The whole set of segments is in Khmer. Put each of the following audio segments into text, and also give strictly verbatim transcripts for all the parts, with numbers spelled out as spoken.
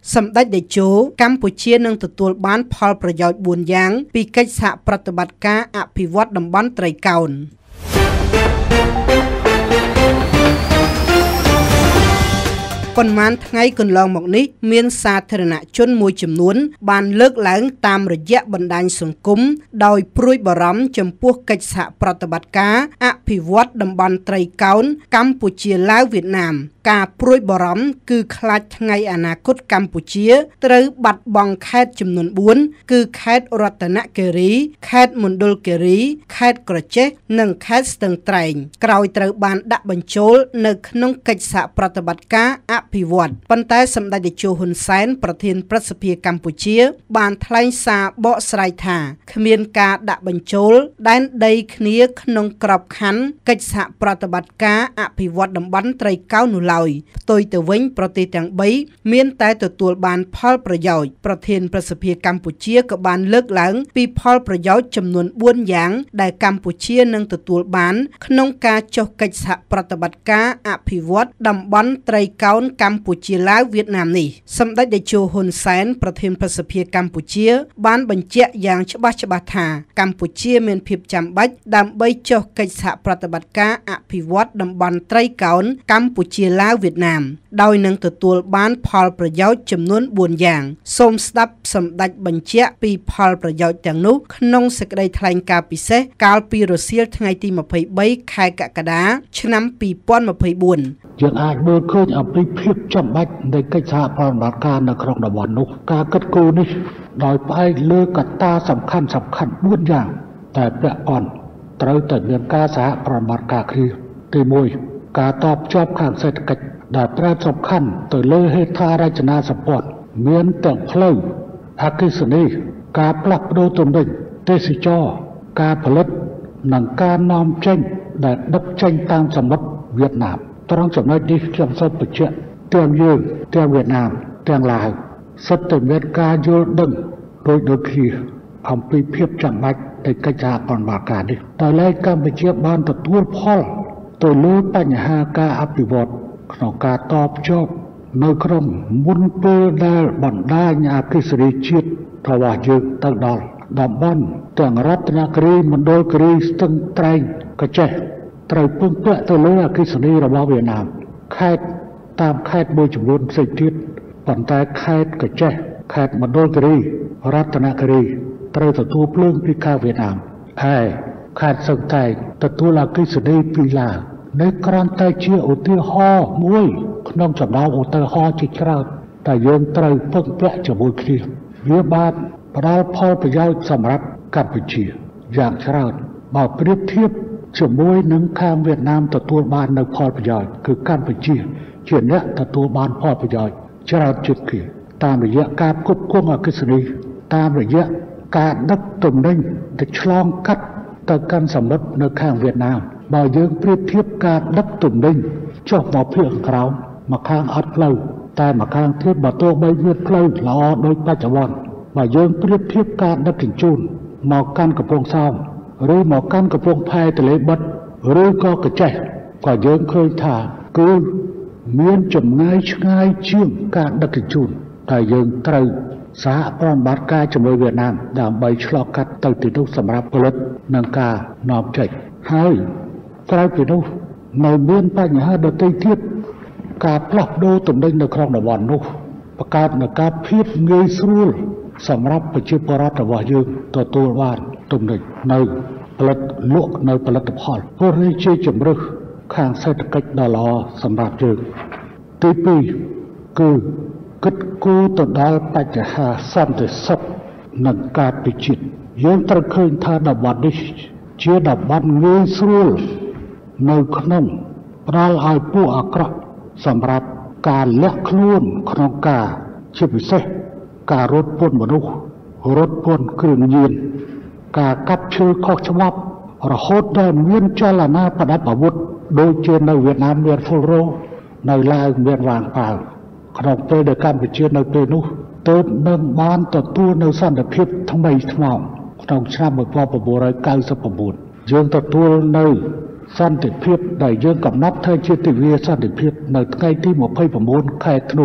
សម្ដេចតេជោកម្ពុជានឹងទទួលបានផលប្រយោជន៍បួនយ៉ាងពីកិច្ចសហប្រតិបត្តិការអភិវឌ្ឍតំបន់ត្រីកោណប៉ុន្មានថ្ងៃកន្លងមកនេះមានសាធារណជនមួយចំនួនបានលើកឡើងតាមរយៈបណ្ដាញសង្គមដោយព្រួយបារម្ភចំពោះកិច្ចសហប្រតិបត្តិការអភិវឌ្ឍតំបន់ត្រីកោណកម្ពុជាឡាវវៀតណាមការព្រួយបារម្ភគឺខ្លាចថ្ងៃអនាគតកម្ពុជាត្រូវបាត់បង់ខេត្តចំនួនបួនគឺខេត្តរតនគិរីខេត្តមណ្ឌលគិរីខេត្តក្រចេះនិងខេត្តស្ទឹងត្រែងក្រោយត្រូវបានដាក់បញ្ចូលនៅក្នុងកិច្ចសហប្រតិបត្តិការអភិវឌ្ឍប៉ុន្តែសម្ដេចតេជោហ៊ុនសែនប្រធានព្រឹទ្ធសភាកម្ពុជាបានថ្លែងសារបកស្រាយថាគ្មានការដាក់បញ្ចូលដែនដីគ្នាក្នុងក្របខ័ណ្ឌកិច្ចសហប្រតិបត្តិការអភិវឌ្ឍតំបន់ត្រីកោណនោះឡើយផ្ទុយទៅវិញប្រទេសទាំងបីមានតែទទួលបានផលប្រយោជន៍ប្រធានព្រឹទ្ធសភាកម្ពុជាក៏បានលើកឡើងពីផលប្រយោជន៍ចំនួនបួនយ៉ាងដែលកម្ពុជានឹងទទួលបានក្នុងការចុះកិច្ចសហប្រតិបត្តិការអភិវឌ្ឍតំបន់ត្រីកោណកម្ពុជាឡាវវៀតណាមនេះសម្ដេចតេជោហ៊ុនសែនប្រធានព្រឹទ្ធសភាកម្ពុជាបានបញ្ជាក់យ៉ាងច្បាស់ច្បាស់ថាកម្ពុជាមានភាពចាំបាច់ដើម្បីចុះកិច្ចសហប្រតិបត្តិការអភិវឌ្ឍតំបន់ត្រីកោណកម្ពុជាឡាវវៀតណាមដោយនឹងទទួលបានផលប្រយោជន៍ចំនួនបួនយ៉ាងសូមស្ដាប់សម្ដេចបញ្ជាក់ពីផលប្រយោជន៍ទាំងនោះក្នុងសេចក្តីថ្លែងការណ៍ពិសេសកាលពីរសៀលថ្ងៃទីម្ភៃបីខែកក្កដាឆ្នាំពីរពាន់ម្ភៃបួនយើងអាចមើលឃើញអំពីភាពចាំបាច់នៃកិច្ចសហប្រតិបត្តិការនៅក្នុងតំបន់នោះការកិត្តគូនេះដោយផ្អែកលើកត្តាសំខាន់សំខាន់បួនយ៉ាងតែពាក់ព័ន្ធត្រូវតែមានការសហប្រតិបត្តិការគ្នាទីមួយការតបភ្ជាប់ខាងសេដ្ឋកិច្ចដែលផ្ដោតសំខាន់ទៅលើហេដ្ឋារចនាសម្ព័ន្ធមានទាំងផ្លូវអគ្គិសនីការផ្លាស់ប្ដូរទំនិញទេសចរណ៍ការផលិតនិងការនាំចេញដែលដឹកចេញតាមសមុទ្រវៀតណាមត្រង់ចំណុចនេះខ្ញុំសូមបញ្ជាក់ទាំងយើងទាំងវៀតណាមទាំងឡាវសិតតែមានការយល់ដឹងដោយដូចគ្នាអំពីភាពចាំបាច់នៃកិច្ចសហប្រតិបត្តិការនេះដោយឡែកកម្ពុជាបានទទួលផលទៅលើបញ្ហាការអភិវឌ្ឍក្នុងការតភ្ជាប់នៅក្នុងមុនពេលដែលបណ្ដាញអគ្គិសនីជាតិរបស់យើងទៅដល់តំបន់ទាំងរតនគិរីមណ្ឌលគិរីស្ទឹងត្រែងកចេះត្រូវពឹងពាក់ទៅលើអគ្គិសនីរបស់វៀតណាមខេត្តតាមខេត្តមួយចំនួនផ្សេងទៀតប៉ុន្តែខេត្តកចេះខេត្តមណ្ឌលគិរីរតនគិរីត្រូវទទួលភ្លើងពីខាងវៀតណាមហើយខេត្តស្ទឹងត្រែងទទួលអគ្គិសនីពីឡាវនេះគ្រាន់តែជាឧទាហរណ៍មួយក្នុងចំណោមឧទាហរណ៍ជាច្រើនតែយើងត្រូវពឹងពាក់ជាមួយគ្នាវាបានផ្ដល់ផលប្រយោជន៍សម្រាប់កម្ពុជាយ៉ាងច្រើនបើប្រៀបធៀបជាមួយនឹងខាងវៀតណាមទទួលបាននៅផលប្រយោជន៍គឺកម្ពុជាជាអ្នកទទួលបានផលប្រយោជន៍ច្រើនជាងគេតាមរយៈការផ្គត់ផ្គង់អគ្គិសនីតាមរយៈការដឹកទំនិញទៅឆ្លងកាត់ទៅកាន់សមុទ្រនៅខាងវៀតណាមបើយើងប្រៀបធៀបការដឹកទំនិញចុះមកភាគក្រោមមកខាងអត់ផ្លូវតែមកខាងទៀតបើទោះបីមានផ្លូវល្អដូចបច្ចុប្បន្នបើយើងប្រៀបធៀបការដឹកជញ្ជូនមកកាន់កំពង់សោមឬមកកាន់កំពង់ផែទន្លេបិទឬក៏កចេះក៏យើងឃើញថាគឺមានចម្ងាយឆ្ងាយជាងការដឹកជញ្ជូនតែយើងត្រូវសហប្រតិបត្តិការជាមួយវៀតណាមដើម្បីឆ្លងកាត់ទៅទីនោះសម្រាប់ផលិតនិងការនាំចេញហើយក្រៅពីនោះនៅមានបញ្ហាដទៃទៀតការផ្លាស់ប្ដូរទំនិញនៅក្នុងតំបន់នោះបង្កើតនូវការភាពងាយស្រួលសម្រាប់ប្រជាពលរដ្ឋរបស់យើងទទួលបានទំនិញនៅផលិតលក់នៅផលិតផលព្រោះនេះជាជំរើសខាងសេដ្ឋកិច្ចដ៏ល្អសម្រាប់យើងទីពីរគឺគិតគូរទៅដល់បញ្ហាសន្តិសុខនិងការពិចិត្រយើងត្រូវឃើញថាតំបន់នេះជាតំបន់ងាយស្រួលនៅក្នុងផ្ដល់ឲ្យពួកអាក្រក់សម្រាប់ការលាក់ខ្លួនក្នុងការជាពិសេសការរត់ពន្ធមនុស្សរត់ពន្ធគ្រឿងញៀនការកាប់ឈើខុសច្បាប់រហូតដល់មានចលនាប្រដាប់អាវុធដូចជានៅវៀតណាមមានហ្វុលរ៉ូនៅឡាវមានវ៉ាងប៉ាវក្នុងពេលដែលកម្ពុជានៅពេលនោះទើបនឹងបានទទួលនៅសន្តិភាពថ្មីថ្មោងក្នុងឆ្នាំmột nghìn chín trăm chín mươi chínយើងទទួលនៅសន្តិភាពដែលយើងកំណត់ថាជាទិវាសន្តិភាពនៅថ្ងៃទីยี่สิบเก้าខែធ្នូ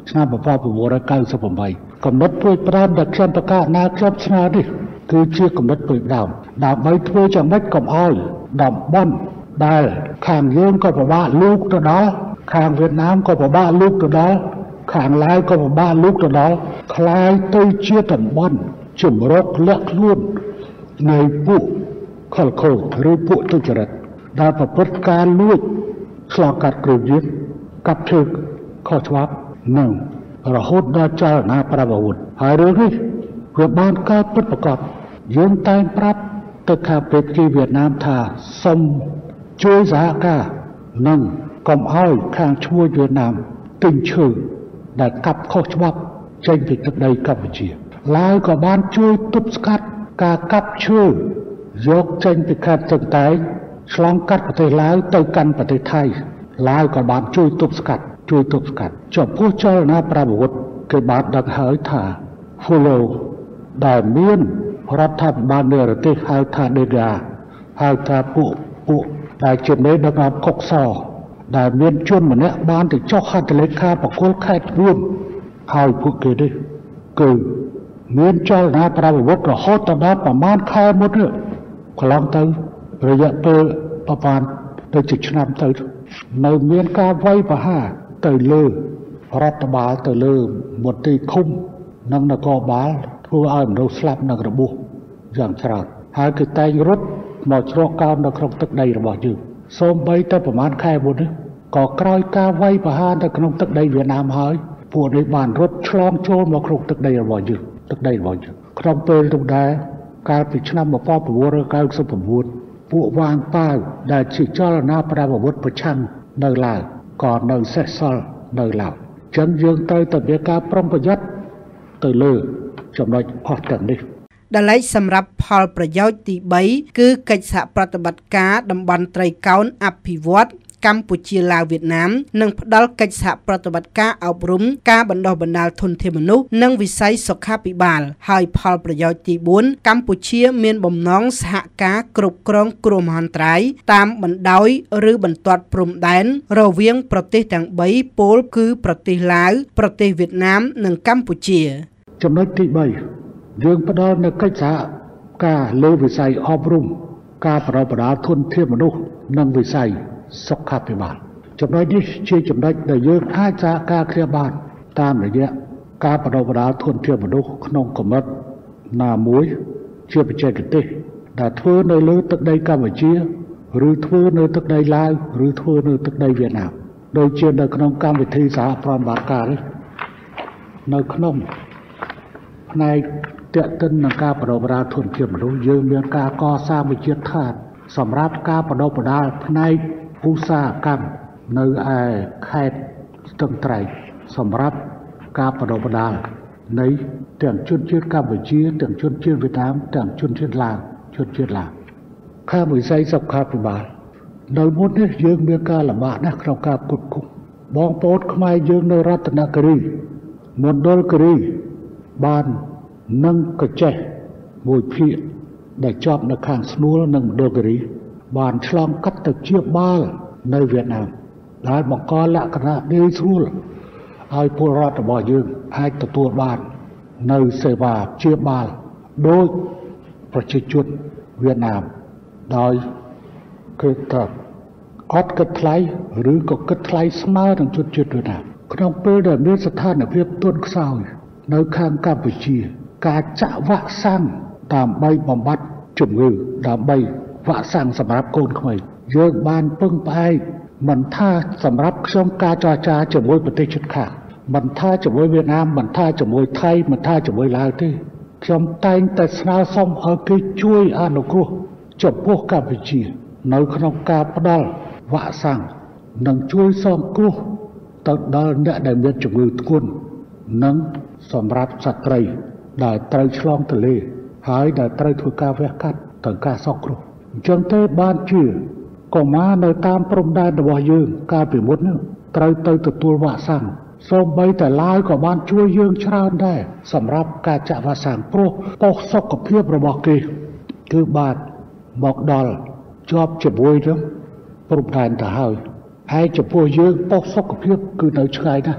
ឆ្នាំmột nghìn chín trăm chín mươi támកំណត់ព្រួយផ្ដើមដែលខ្ញុំប្រកាសណាខ្ញុំស្នើនេះគឺជាកំណត់ព្រួយផ្ដើមដើម្បីធ្វើយ៉ាងម៉េចកុំឲ្យតំបន់ដែលខាងយើងក៏ពិបាកលូកទៅដល់ខាងវៀតណាមក៏ពិបាកលូកទៅដល់ខាងឡាវក៏ពិបាកលូកទៅដល់คล้ายទៅជាតំបន់ជំរកលាក់ខ្លួននៃពួកខលខូឬពួកទុច្ចរិតដែលប្រព្រឹត្តការលួចឆ្លងកាត់គ្រូយើងកាប់ឈើខុសច្បាប់និងរហូតដល់ចលនាប្រវត្តិហើយរឿងនេះវាបានកើតពិតប្រាកដយើងតែងប្រាប់ទៅខាងប្រទេសវៀតណាមថាសូមជួយសហការនិងកុំឲ្យខាងឈ្មួញវៀតណាមទិញឈើដែលកាប់ខុសច្បាប់ចេញពីទឹកដីកម្ពុជាឡាវក៏បានជួយទប់ស្កាត់ការកាប់ឈើយកចេញពីខេត្តទឹកតែងឆ្លងកាត់ប្រទេសឡាវទៅកាន់ប្រទេសថៃឡាវក៏បានជួយទប់ស្កាត់ជួយទប់ស្កាត់ចំពោះចលនាប្រវត្តិគេបានដឹងហើយថា follow ដែលមានរដ្ឋាភិបាលនៃប្រទេសហៅថាដេកាហៅថាពួកពួកដែលជាមេដឹកនាំកុកសដែលមានជនម្នាក់បានទៅចុះហត្ថលេខាបកគលខេត្តរួមហើយពួកគេនេះគឺមានចលនាប្រវត្តិរហូតដល់ប្រមាណខែមុននេះកន្លងទៅរយៈពេលប្រហែលទៅជាឆ្នាំទៅនៅមានការវាយប្រហារទៅលើរដ្ឋបាលទៅលើមន្ត្រីឃុំនិងនគរបាលធ្វើឲ្យមនុស្សស្លាប់និងរបួសយ៉ាងច្រើនហើយគឺតែងរត់មកជ្រកកោននៅក្នុងទឹកដីរបស់យើងសូម្បីតែប្រហែលខែមុននេះក៏ក្រោយការវាយប្រហារនៅក្នុងទឹកដីវៀតណាមហើយពួកនេះបានរត់ឆ្លងចូលមកក្នុងទឹកដីរបស់យើងទឹកដីរបស់យើងក្នុងពេលនោះដែរកាលពីឆ្នាំmột nghìn chín trăm chín mươi chínពួកវាងប៉ាវដែលជាចលនាប្រវត្តិប្រឆាំងនៅឡាវក៏នៅសេសសល់នៅឡាវចឹងយើងត្រូវតែមានការប្រុងប្រយ័ត្នទៅលើចំណុចអស់ទាំងនេះដែលឡែកសម្រាប់ផលប្រយោជន៍ទី3គឺកិច្ចសហប្រតិបត្តិការតំបន់ត្រីកោណអភិវឌ្ឍកម្ពុជាឡាវវៀតណាមនិងផ្ដល់កិច្ចសហប្រតិបត្តិការអប់រំការបណ្ដុះបណ្ដាលធនធានមនុស្សនិងវិស័យសុខាភិបាលហើយផលប្រយោជន៍ទី4កម្ពុជាមានបំណងសហការគ្រប់គ្រងគ្រោះមហន្តរាយតាមបណ្ដោយឬបន្ទាត់ព្រំដែនរវាងប្រទេសទាំង3ពលគឺប្រទេសឡាវប្រទេសវៀតណាមនិងកម្ពុជាចំណុចទី3យើងផ្ដល់នូវកិច្ចសហការលើវិស័យអប់រំការបណ្ដុះបណ្ដាលធនធានមនុស្សនិងវិស័យសុខាភិបាលចំណុចនេះជាចំណុចដែលយើងអាចសហការគ្នាបានតាមរយៈការបណ្ដុះបណ្ដាលធនធានមនុស្សក្នុងកម្រិតណាមួយជាបច្ចេកទេសដែលធ្វើនៅលើទឹកដីកម្ពុជាឬធ្វើនៅទឹកដីឡាវឬធ្វើនៅទឹកដីវៀតណាមដូចជានៅក្នុងកម្មវិធីសហប្រតិបត្តិការនេះនៅក្នុងផ្នែកទាក់ទិននឹងការបណ្ដុះបណ្ដាលធនធានមនុស្សយើងមានការកសាងវិទ្យាឋានសម្រាប់ការបណ្ដុះបណ្ដាលផ្នែកឧស្សាហកម្មនៅឯខេត្តស្ទឹងត្រែងសម្រាប់ការបណ្ដុះបណ្ដាលនៃទាំងជនជាតិកម្ពុជាទាំងជនជាតិវៀតណាមទាំងជនជាតិឡាវជនជាតិឡាវខាងវិស័យសុខាភិបាលនៅមុននេះយើងមានការលំបាកណាស់ក្នុងការផ្គត់ផ្គង់បងប្អូនខ្មែរយើងនៅរតនគិរីមណ្ឌលគិរីបាននឹងកចេះមួយភាគដែលជាប់នៅខាងស្នួលនិងមណ្ឌលគិរីបានឆ្លងកាត់ទៅជាបាលនៅវៀតណាមដែលបង្កលក្ខណៈងាយស្រួលឲ្យពលរដ្ឋរបស់យើងអាចទទួលបាននៅសេវាជាបាលដោយប្រជាជនវៀតណាមដោយគឺថាអត់គិតថ្លៃឬក៏គិតថ្លៃស្មើនឹងជនជាតិវៀតណាមក្នុងពេលដែលមានស្ថានភាពទន់ខ្សោយនៅខាងកម្ពុជាការចាក់វ៉ាក់សាំងដើម្បីបំបត្តិជំងឺដើម្បីវ៉ាក់សាំងសម្រាប់កូនក្មេងយើងបានពឹងផ្អែកមិនថាសម្រាប់ខ្ញុំការចរចាជាមួយប្រទេសជិតខាងមិនថាជាមួយវៀតណាមមិនថាជាមួយថៃមិនថាជាមួយឡាវទេខ្ញុំតែងតែស្នើសុំឲ្យគេជួយអនុគ្រោះចំពោះកម្ពុជានៅក្នុងការផ្ដល់វ៉ាក់សាំងនិងជួយសង្គ្រោះទៅដល់អ្នកដែលមានជំងឺធ្ងន់និងសម្រាប់ស្ត្រីដែលត្រូវឆ្លងទន្លេហើយដែលត្រូវធ្វើការវះកាត់ទៅការសង្គ្រោះអញ្ចឹងទេបានជាកុមារនៅតាមព្រំដែនរបស់យើងកាលពីមុនត្រូវទៅទទួលវ៉ាក់សាំងសូម្បីតែឡាវក៏បានជួយយើងច្រើនដែរសម្រាប់ការចាក់វ៉ាក់សាំងព្រោះប៉ុស្តិ៍សុខភាពរបស់គេគឺបានមកដល់ជាប់ជាមួយនឹងព្រំដែនទៅហើយហើយចំពោះយើងប៉ុស្តិ៍សុខភាពគឺនៅឆ្ងាយណាស់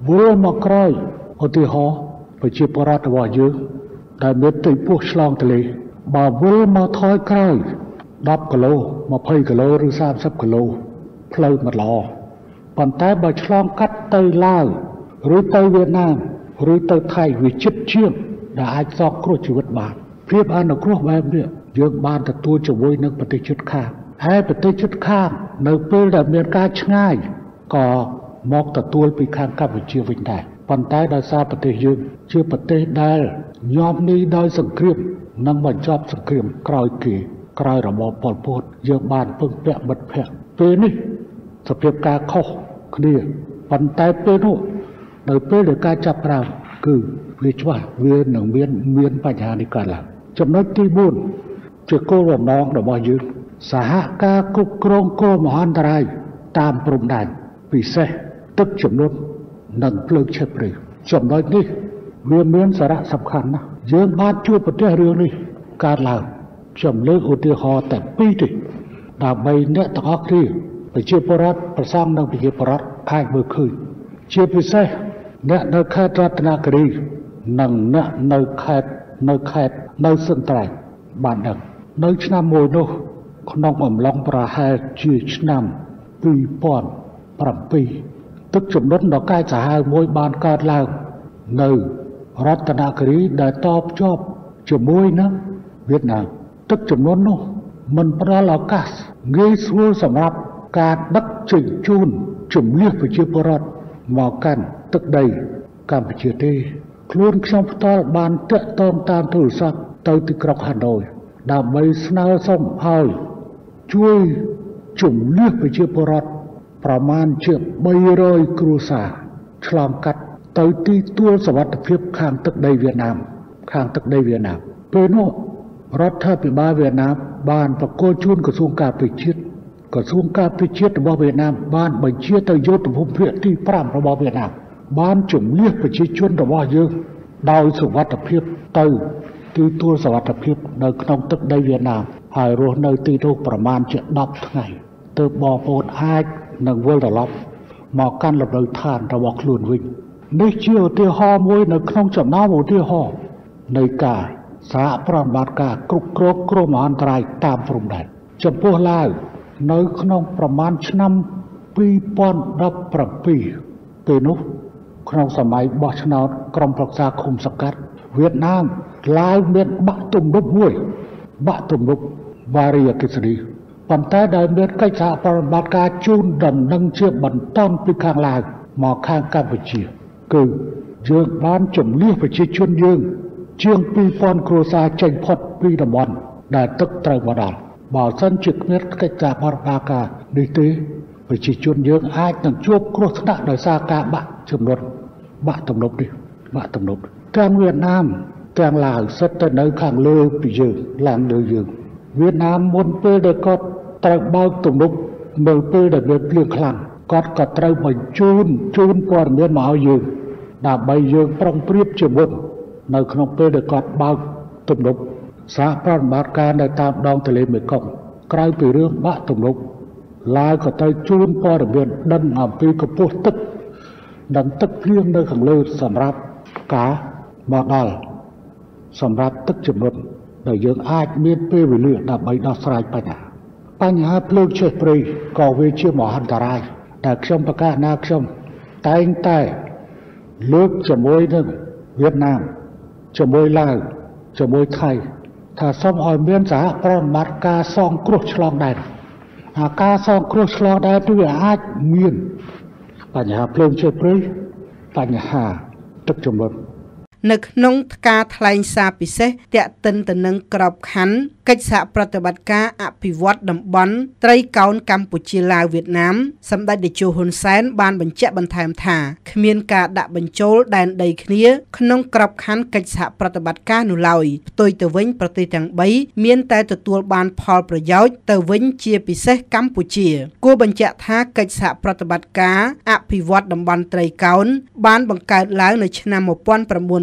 វិលមកក្រោយឧទាហរណ៍ប្រជាពលរដ្ឋរបស់យើងដែលមានទីពោះឆ្លងទន្លេបើវិលមកថយក្រោយដប់គីឡូยี่สิบគីឡូឬសាមសិបគីឡូផ្លូវមិនល្អប៉ុន្តែបើឆ្លងកាត់ទៅឡាវឬទៅវៀតណាមឬទៅថៃវាជិតជាងដែលអាចសងគ្រោះជីវិតបានភាពអនុគ្រោះបែបនេះយើងបានទទួលជាមួយនឹងប្រទេសជិតខាងហើយប្រទេសជិតខាងនៅពេលដែលមានការឆ្ងាយក៏មកទទួលពីខាងកម្ពុជាវិញដែរប៉ុន្តែដោយសារប្រទេសយើងជាប្រទេសដែលញោមនេះដោយសង្គ្រាមនិងបញ្ចប់សង្គ្រាមក្រោយគេក្រោយរបបប៉ុលពតយើងបានពឹងពាក់មិត្តភ័ក្តិពេលនេះសភាពការខុសគ្នាប៉ុន្តែពេលនោះនៅពេលដែលការចាប់ផ្ដើមគឺវាច្បាស់វានឹងមានមានបញ្ហានេះកើតឡើងចំណុចទីបួនជាគោលបំណងរបស់យើងសហការគ្រប់គ្រងគ្រោះមហន្តរាយតាមព្រំដែនពិសេសទឹកជំនន់និងភ្លើងឆេះព្រៃចំណុចនេះវាមានសារៈសំខាន់ណាស់យើងបានជួបប្រទះរឿងនេះកើតឡើងខ្ញុំលើកឧទាហរណ៍តែពីរទេដើម្បីអ្នកទាំងអស់គ្នាប្រជាពលរដ្ឋប្រសង់និងប្រជាពលរដ្ឋអាចមើលឃើញជាពិសេសអ្នកនៅខេត្តរតនគិរីនិងអ្នកនៅខេត្តនៅខេត្តនៅសន្ត្រៃបានដឹងនៅឆ្នាំមួយនោះក្នុងអំឡុងប្រហែលជាឆ្នាំពីរពាន់ប្រាំពីរទឹកជំនន់ដ៏កាចសាហាវមួយបានកើតឡើងនៅរតនគិរីដែលតភ្ជាប់ជាមួយនឹងវៀតណាមទឹកជំនន់នោះមិនផ្ដល់ឱកាសងាយស្រួលសម្រាប់ការដឹកជញ្ជូនជំនះប្រជាពលរដ្ឋមកកាន់ទឹកដីកម្ពុជាទេខ្លួនខ្ញុំផ្ទាល់បានតាក់ទងតាមទូរស័ព្ទទៅទីក្រុងហាណូយដើម្បីស្នើសុំឲ្យជួយជំនះប្រជាពលរដ្ឋប្រមាណជាបីរយគ្រួសារឆ្លងកាត់ទៅទីទួលសុវត្ថិភាពខាងទឹកដីវៀតណាមខាងទឹកដីវៀតណាមពេលនោះរដ្ឋាភិបាលវៀតណាមបានប្រគល់ជូនក្រសួងការពារជាតិក្រសួងការពារជាតិរបស់វៀតណាមបានបញ្ជាទៅយុទ្ធភូមិភាគទីប្រាំរបស់វៀតណាមបានជំនះប្រជាជនរបស់យើងដោយសុវត្ថិភាពទៅទីទួលសុវត្ថិភាពនៅក្នុងទឹកដីវៀតណាមហើយរស់នៅទីនោះប្រមាណជាដប់ថ្ងៃទើបបងប្អូនអាចនឹងវិលត្រឡប់មកកាន់លំនៅឋានរបស់ខ្លួនវិញនេះជាឧទាហរណ៍មួយនៅក្នុងចំណោមឧទាហរណ៍នៃការសហប្រតិបត្តិការគ្រប់គ្រងគ្រោះមហន្តរាយតាមព្រំដែនចំពោះឡាវនៅក្នុងប្រមាណឆ្នាំពីរពាន់ដប់ប្រាំពីរពេលនោះក្នុងសម័យបោះឆ្នោតក្រុមប្រឹក្សាឃុំសង្កាត់វៀតណាមឡាវមានបាក់ទំនប់មួយបាក់ទំនប់វ៉ារីអគ្គិសនីប៉ុន្តែដែលមានកិច្ចសហប្រតិបត្តិការជូនដំណឹងជាបន្តពីខាងឡាវមកខាងកម្ពុជាគឺយើងបានជំនះប្រជាជនយើងជាងពីរពាន់គ្រួសារចេញផុតពីតំបន់ដែលទឹកត្រូវមកដល់បើសិនជាគ្មានកិច្ចសហប្រតិបត្តិការនេះទេប្រជាជនយើងអាចនឹងជួបគ្រោះថ្នាក់ដោយសារការបាក់ជំនន់បាក់ទំនប់នេះបាក់ទំនប់ទាំងវៀតណាមទាំងឡាវសិតតែនៅខាងលើពីយើងឡើងលើយើងវៀតណាមមុនពេលដែលគាត់ត្រូវបើកទំនប់នៅពេលដែលមានភ្លៀងខ្លាំងគាត់ក៏ត្រូវបញ្ជូនជូនព័ត៌មានមកឲ្យយើងដើម្បីយើងប្រុងប្រៀបជាមុននៅក្នុងពេលដែលគាត់បើកទំនប់សហប្រតិបត្តិការនៅតាមដងទន្លេមេគង្គក្រៅពីរឿងបាក់ទំនប់ឡាវក៏ត្រូវជូនព័ត៌មានដឹងអំពីកម្ពស់ទឹកនិងទឹកភ្លៀងនៅខាងលើសម្រាប់ការមកដល់សម្រាប់ទឹកជំនន់ដែលយើងអាចមានពេលវេលាដើម្បីដោះស្រាយបញ្ហាបញ្ហាភ្លើងឆេះព្រៃក៏វាជាមហន្តរាយដែលខ្ញុំប្រកាសណាខ្ញុំតែងតែលើកជាមួយនឹងវៀតណាមជាមួយឡាវជាមួយថៃថាសូមឲ្យមានសហប្រតិបត្តិការសងគ្រោះឆ្លងដែនអាការសងគ្រោះឆ្លងដែនវាអាចមានបញ្ហាភ្លើងឆេះព្រៃបញ្ហាទឹកជំនន់នៅក្នុងការថ្លែងសារពិសេសតាក់ទិនទៅនឹងក្របខ័ណ្ឌកិច្ចសហប្រតិបត្តិការអភិវឌ្ឍតំបន់ត្រីកោណកម្ពុជាឡាវវៀតណាមសម្ដេចតេជោហ៊ុនសែនបានបញ្ជាក់បន្ថែមថាគ្មានការដាក់បញ្ចូលដែនដីគ្នាក្នុងក្របខ័ណ្ឌកិច្ចសហប្រតិបត្តិការនោះឡើយផ្ទុយទៅវិញប្រទេសទាំងបីមានតែទទួលបានផលប្រយោជន៍ទៅវិញជាពិសេសកម្ពុជាគួរបញ្ជាក់ថាកិច្ចសហប្រតិបត្តិការអភិវឌ្ឍតំបន់ត្រីកោណបានបង្កើតឡើងនៅឆ្នាំmột nghìn chín trăm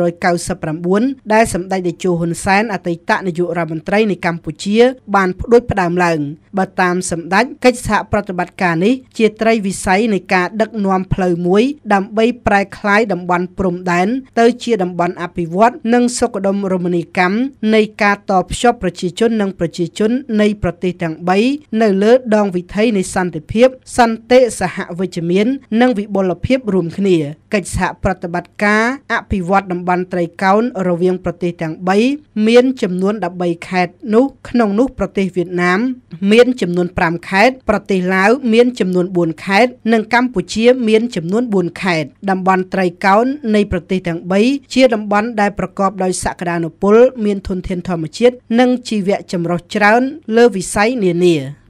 រកៅសិបប្រាំបួនដែលសម្ដេចតេជោហ៊ុនសែនអតីតនាយករដ្ឋមន្ត្រីនៃកម្ពុជាបានផ្ដួចផ្ដើមឡើងបើតាមសម្ដេចកិច្ចសហប្រតិបត្តិការនេះជាត្រីវិស័យនៃការដឹកនាំផ្លូវមួយដើម្បីប្រែក្លាយតំបន់ព្រំដែនទៅជាតំបន់អភិវឌ្ឍនិងសុខដុមរមណីយកម្មនៃការតភ្ជាប់ប្រជាជននិងប្រជាជននៃប្រទេសទាំងបីនៅលើដងវិថីនៃសន្តិភាពសន្តិសហវិជ្ជមាននិងវិបុលភាពរួមគ្នាកិច្ចសហប្រតិបត្តិការអភិវឌ្ឍតំបន់ត្រីកោណរវាងប្រទេសទាំងបីមានចំនួនដប់បីខេត្តនោះក្នុងនោះប្រទេសវៀតណាមមានចំនួនប្រាំខេត្តប្រទេសឡាវមានចំនួនបួនខេត្តនិងកម្ពុជាមានចំនួនបួនខេត្តតំបន់ត្រីកោណនៃប្រទេសទាំងបីជាតំបន់ដែលប្រកបដោយសក្តានុពលមានធនធានធម្មជាតិនិងជីវៈចម្រុះច្រើនលើវិស័យនានា